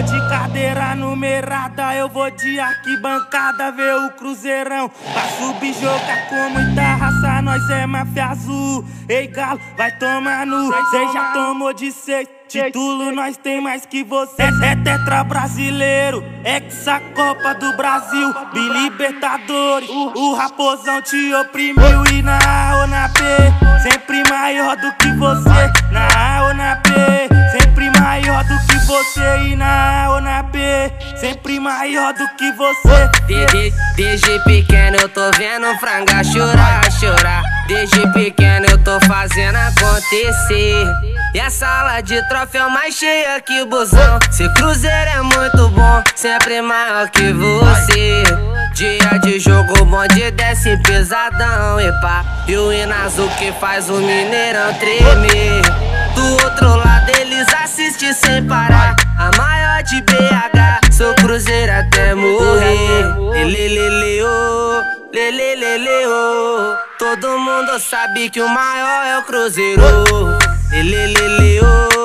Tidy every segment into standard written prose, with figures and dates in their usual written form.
vou de cadeira numerada, eu vou de arquibancada ver o Cruzeirão. Pra subir jogar com muita raça, nós é máfia azul. Ei galo, vai tomar no, cê já tomou de 6. Título nós tem mais que você. É tetra brasileiro, hexa Copa do Brasil, Bilibertadores. O raposão te oprimiu e na A ou na B, sempre maior do que você. Na A ou na B, sempre maior do que você. E na A ou na B, sempre maior do que você. Desde pequeno eu tô vendo franga chorar. Desde pequeno eu tô fazendo acontecer. E a sala de troféu mais cheia que o busão. Se Cruzeiro é muito bom, sempre maior que você. Dia de jogo, bonde desce pesadão, epa. E o hino azul que faz o Mineirão tremer. Do outro lado eles assistem sem parar. A maior de BH, sou Cruzeiro até morrer. Lelelele, oh. Todo mundo sabe que o maior é o Cruzeiro. Lelelele,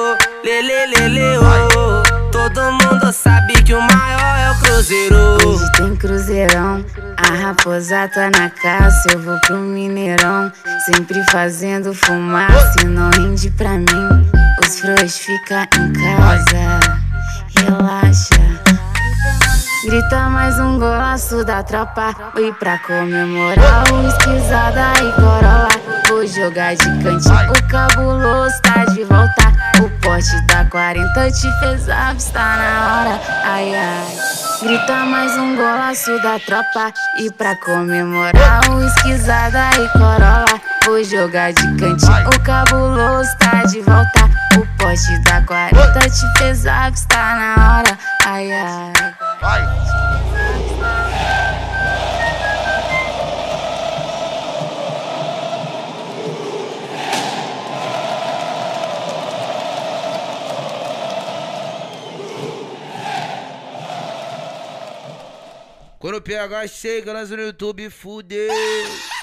oh. Todo mundo sabe que o maior é o Cruzeiro. Hoje tem Cruzeirão, a raposa tá na caça. Eu vou pro Mineirão, sempre fazendo fumaça. E não rende pra mim, os frouxos ficam em casa. Relaxa. Grita mais um golaço da tropa. E pra comemorar o esquisada e coroa, vou jogar de cantinho, o cabuloso tá de volta. O poste da 40 te fez aves, tá na hora, ai ai. Grita mais um golaço da tropa. E pra comemorar o esquisada e coroa, vou jogar de cantinho, o cabuloso tá de volta. O poste da 40 te fez aves, tá na hora, ai ai. Quando o PH chega, lança no YouTube, fudeu.